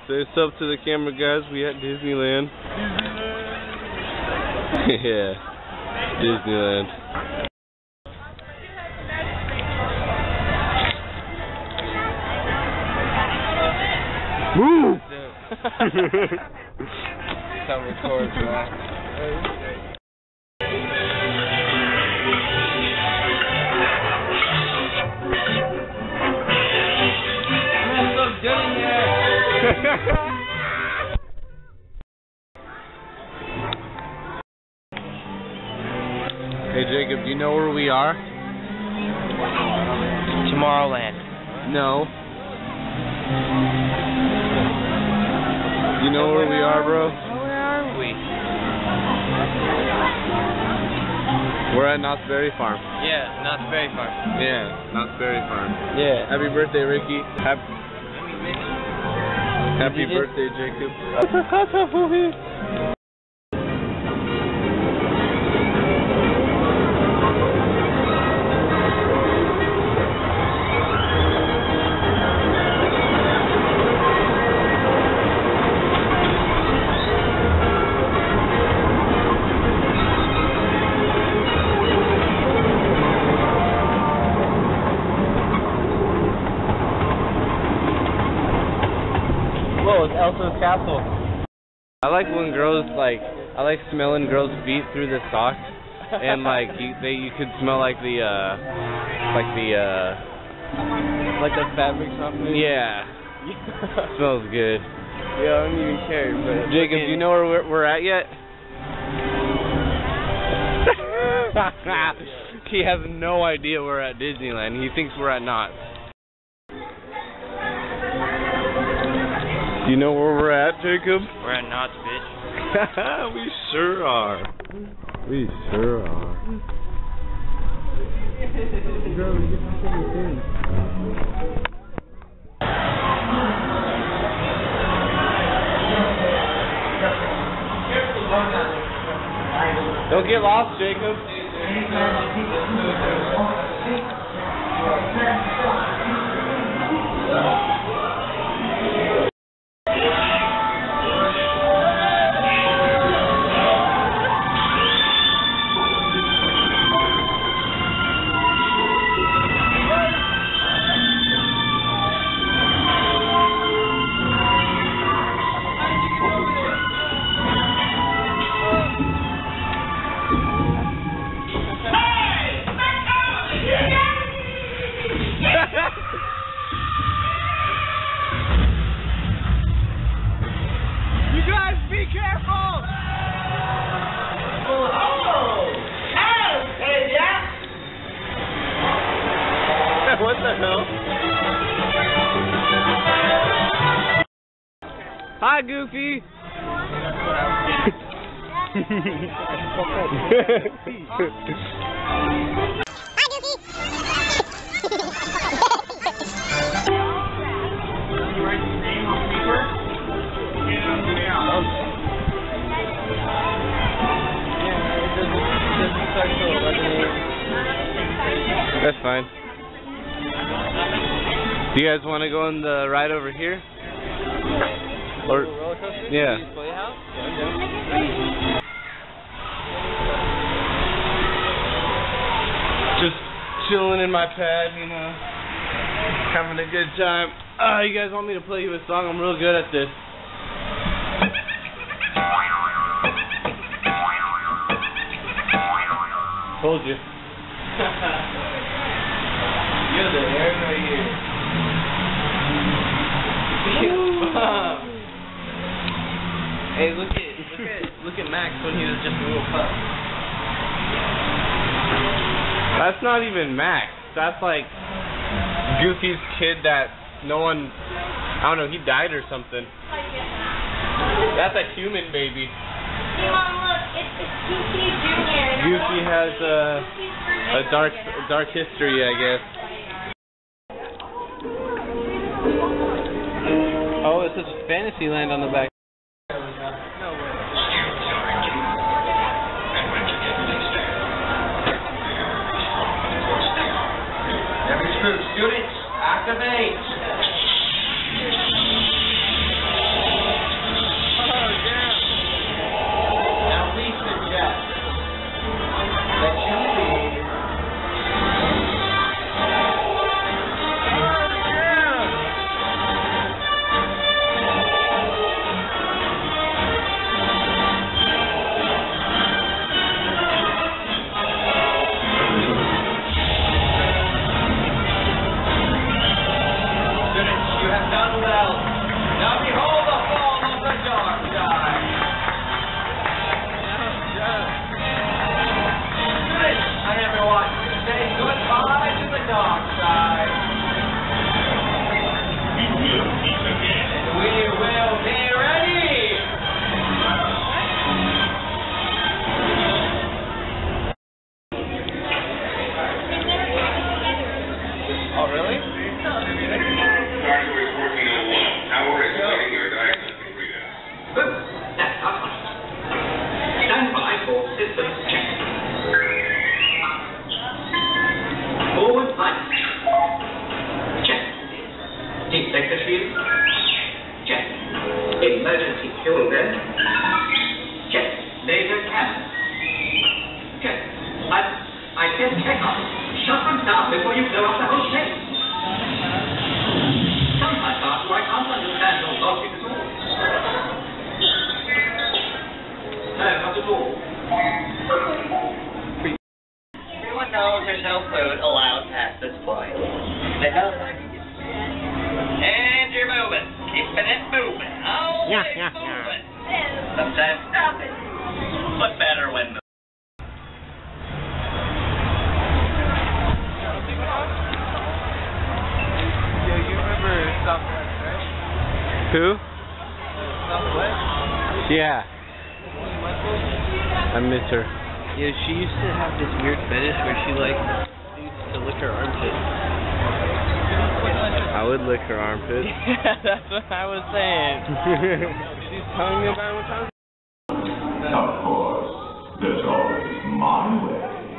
Say what's up to the camera, guys. We at Disneyland. Yeah, Disneyland. Woo! Some records, man. Hey Jacob, do you know where we are? Tomorrowland. No. You know where we are, bro? Where are we? We're at Knott's Berry Farm. Yeah, Knott's Berry Farm. Yeah, Knott's Berry Farm. Yeah. Happy birthday, Ricky. Happy birthday, Jacob. Whoa, it's Elsa's castle. I like when girls I like smelling girls' feet through the socks, and like you could smell like the fabric something. Yeah. Smells good. Yeah, I don't even care. But Jacob, do you know where we're at yet? He has no idea we're at Disneyland. He thinks we're at Knott's. Do you know where we're at, Jacob? We're at Knott's, bitch. We sure are. We sure are. Don't get lost, Jacob. What the hell? Hi, Goofy. That's fine. Do you guys want to go on the ride over here? Or roller coaster? Yeah. Playhouse? Just chilling in my pad, you know, having a good time. You guys want me to play you a song? I'm real good at this. Told you. You're the hair right here. Hey, look at Max when he was just a little pup. That's not even Max. That's like Goofy's kid that no one, I don't know, he died or something. That's a human baby. Hey, Mom, look, it's Goofy Jr. Goofy has a dark history, I guess. Oh, it says Fantasyland on the back. Every troop, students, activate. emergency fuel bin. Check. Laser cannon. Check. I said check on it. Shut them down before you blow up the whole ship. Sometimes after I can't understand your logic at all. No, not at all. Everyone knows there's no food allowed past this point. They don't. And you're moving. Keeping it moving. Always moving. Sometimes stop it. But better when moving. Yo, you remember Southwest, right? Who? Southwest? Yeah. I miss her. Yeah, she used to have this weird fetish where she like used to lick her armpit. I would lick her armpit. Yeah, that's what I was saying. She's telling me about it one time. Of course, there's always my way.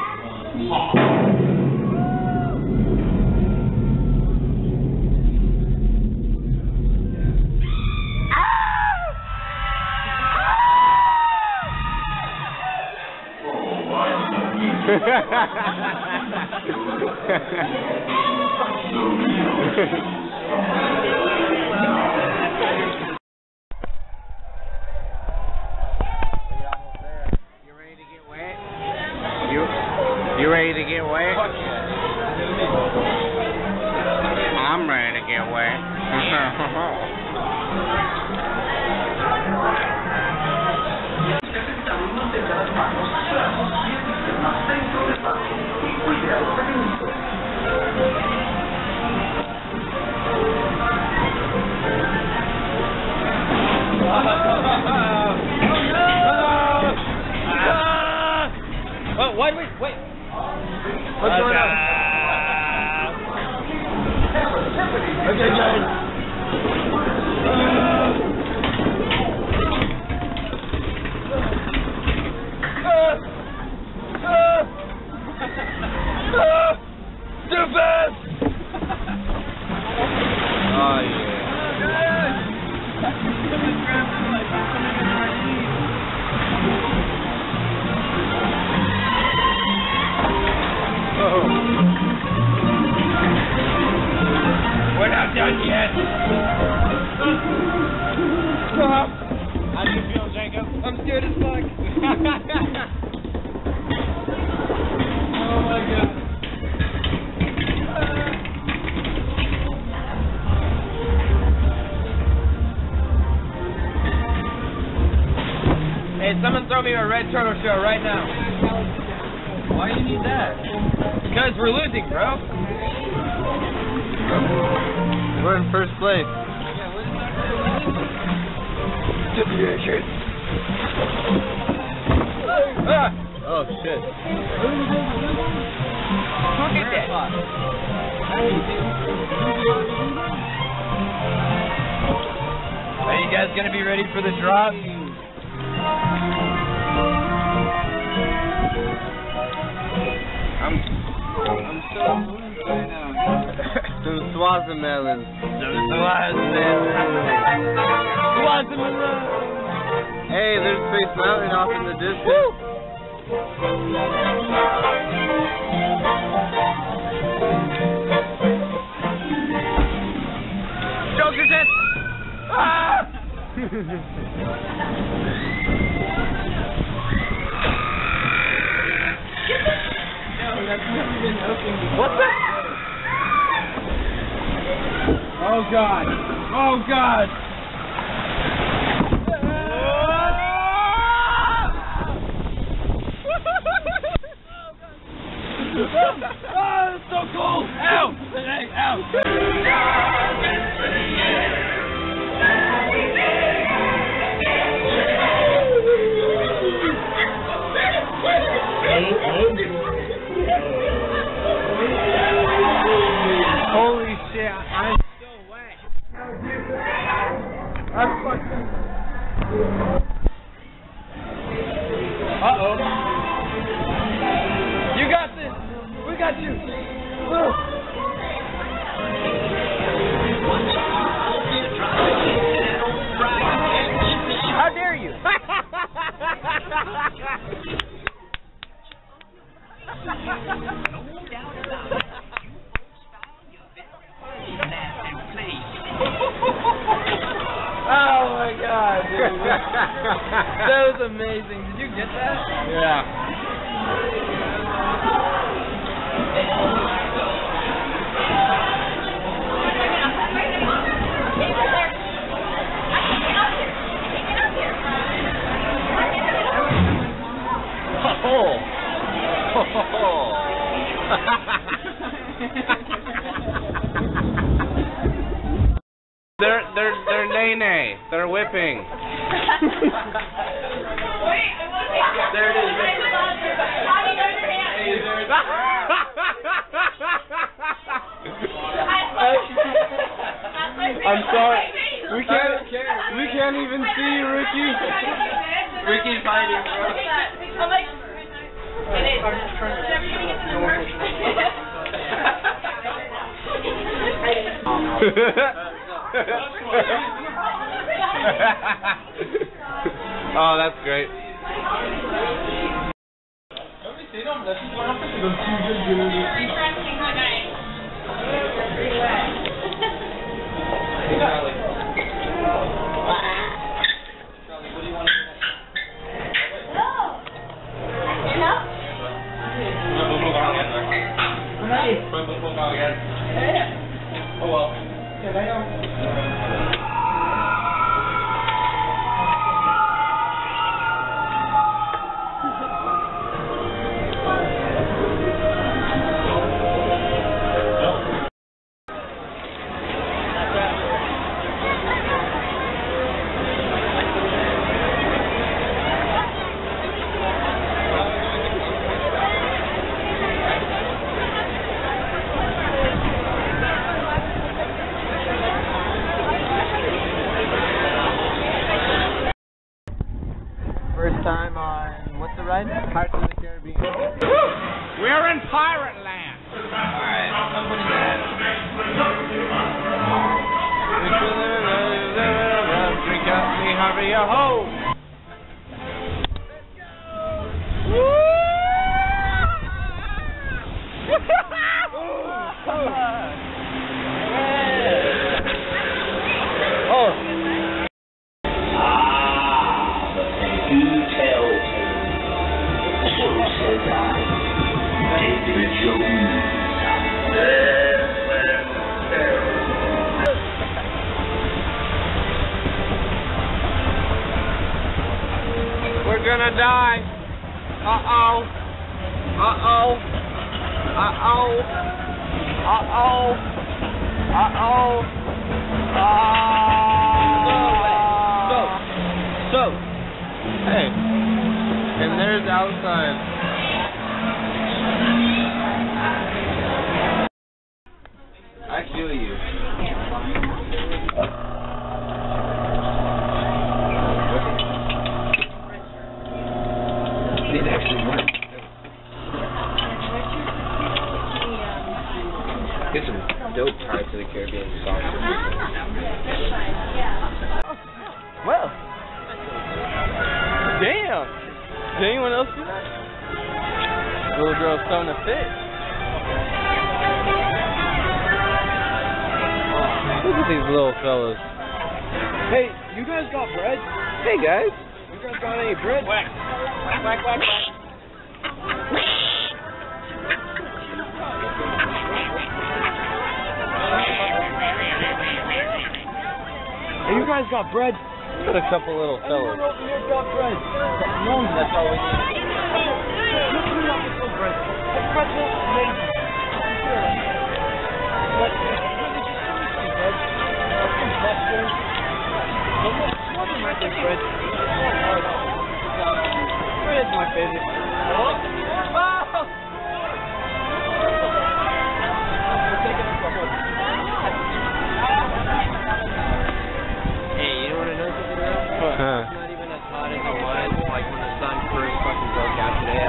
You ready to get wet? I'm ready to get wet. Oh, wait. What's going on? Okay, guys. Too fast! Oh yeah. We're not done yet. Stop. How do you feel, Jacob? I'm scared as fuck. Oh my god. Hey, someone throw me a red turtle shell right now. Why do you need that? Because we're losing, bro. We're in first place. Oh shit. Look at that. Are you guys gonna be ready for the drop? I'm so moved right now. Some Swazimelons. Swazimelon. Hey, there's Space Mountain off in the distance. Joker's it! Ah! What the? Oh god! Oh god! Oh, it's so cool! Ow! Hey, ow! Holy shit, I'm so wet. I'm fucking... Uh-oh. You got this! We got you! Oh. That was amazing. Did you get that? Yeah. Oh. They're nay-nay. They're whipping. There it is. I'm sorry. We can't even see you, Ricky. Ricky's fighting, bro. Oh, that's great. Oh well. First time on, what's the ride? Pirates of the Caribbean. We're in Pirate Land. Alright, I'm putting that. Drink up me, hurry a ho. Oh. We're gonna die. Uh-oh. Uh-oh. Uh-oh. Uh-oh. Uh-oh. So. Hey. And there's outside. I feel you. It actually worked. Get some dope Pirates of the Caribbean songs. Well. Damn. Did anyone else do that? Little girl's starting to fit. Look at these little fellas. Hey, you guys got bread? Hey guys. You guys got any bread? Whack. Whack, whack, whack, whack. Hey, you guys got bread? Got a couple little fellas. Everyone over here got bread. No, that's all we need. Look at the bread. The pretzel is amazing. But, really, just give me some bread. Some popcorn. What is my bread? Bread is my favorite. Oh! Hey, you know what another thing is? It's not even as hot as it was, like when the sun first fucking broke out today.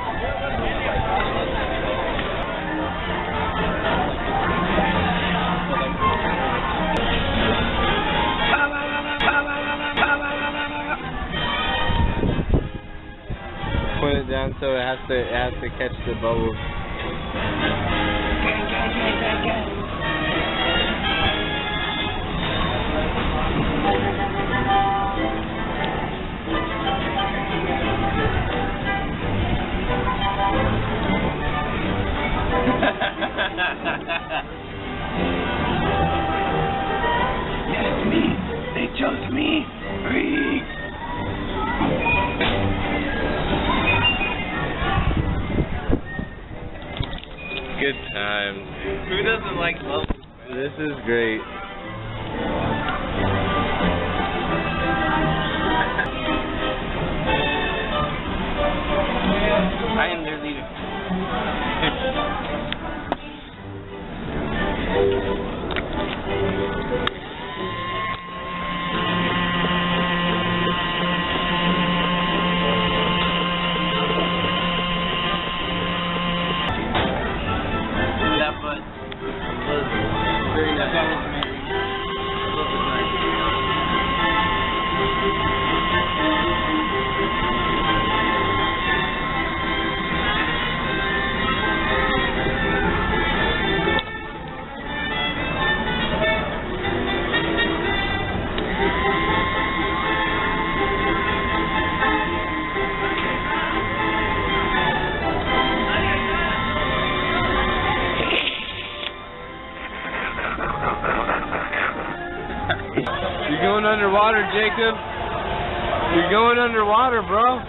Put it down so it has to catch the bubbles. me. Freak. Good times. Who doesn't like bubbles? This is great. I am their leader. That butt was very nice. That was amazing. You're going underwater, Jacob. You're going underwater, bro.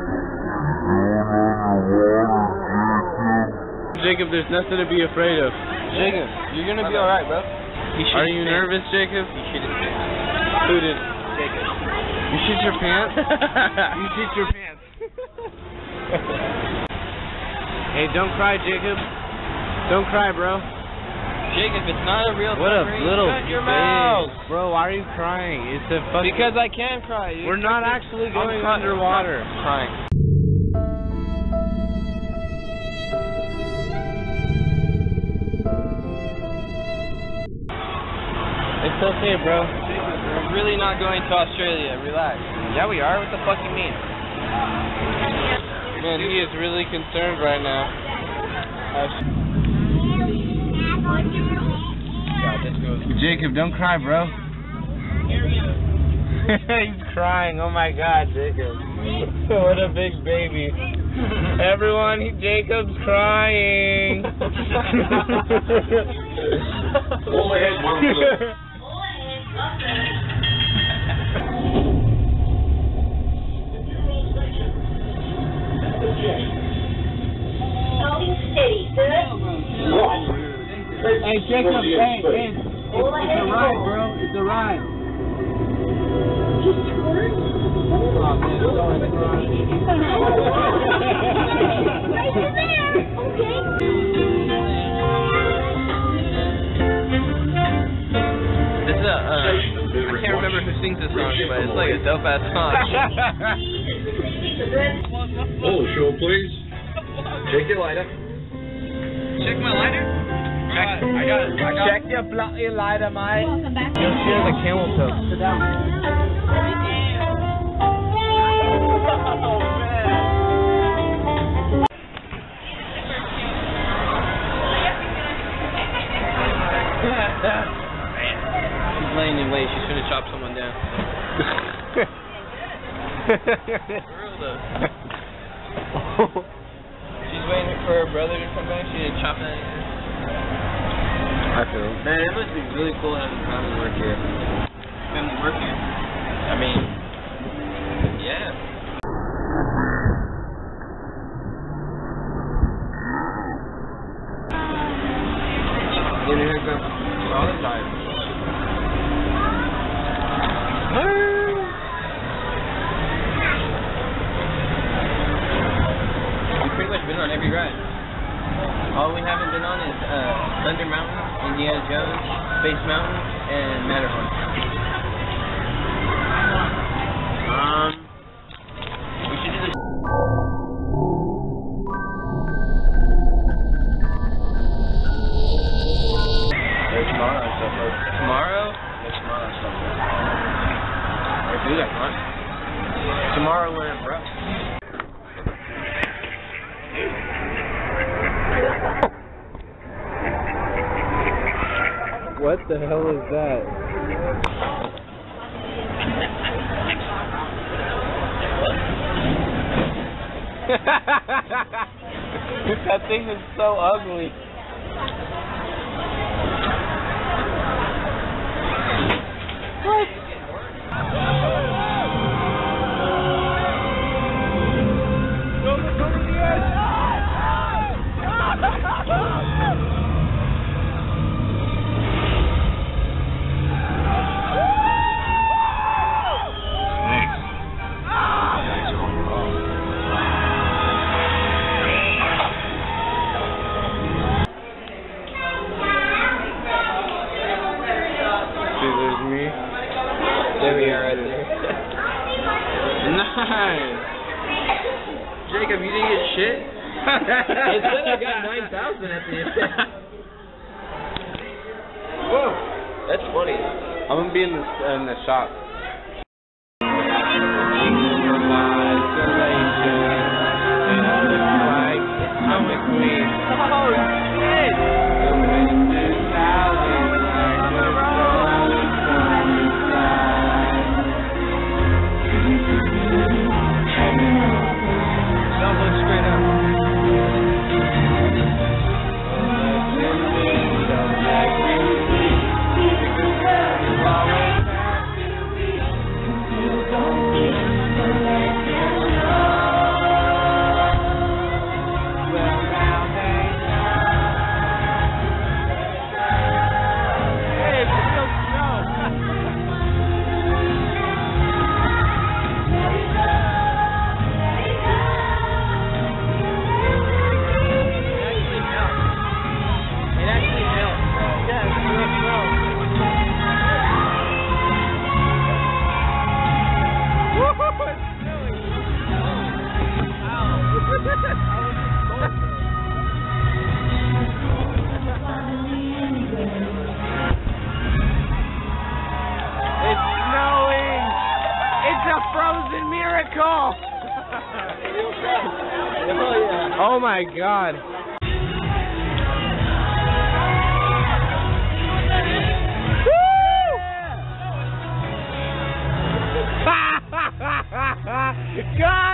Jacob, there's nothing to be afraid of. Jacob, you're gonna be alright, bro. Are you nervous, Jacob? You shit his pants. Who did? Jacob. You shit your pants? You shit your pants. Hey, don't cry, Jacob. Don't cry, bro. Jacob, it's not a real What a submarine. little Shut your babe. mouth. Bro, why are you crying? It's a fucking... Because I can cry. We're not actually going underwater. I'm crying. It's okay, bro. We're really not going to Australia. Relax. Yeah, we are. What the fuck you mean? Man, he is really concerned right now. Jacob, don't cry, bro. He's crying. Oh my God, Jacob. What a big baby. Everyone, Jacob's crying. Pull ahead, one foot. Hey, Jacob, hey, it's a ride, bro. It's a ride. This is I can't remember who sings this song, but it's like a dope ass song. Oh, show, please. Take your lighter. Check my lighter. I got it. Check your bloody lighter, mate. You'll share the camel toe. Sit down. She's laying in wait. She's gonna chop someone down. She's waiting for her brother to come back. She didn't chop that. I feel. Man, it must be really cool having family work here. Family work here? I mean, yeah. Get a haircut all the time. We've pretty much been on every ride. All we haven't been on is Thunder Mountain, Indiana Jones, Space Mountain, and Matterhorn. We should do this. Tomorrow or something. Tomorrow? Yeah, tomorrow or something. Let's do that, come on. Tomorrow we're in Brooks. What the hell is that? That thing is so ugly. What? There we are right there. Nice. Jacob, you didn't get shit? It said I got 9,000 at the end. Whoa, that's funny. I'm gonna be in the shop. Frozen miracle! Oh my god. Woo! God!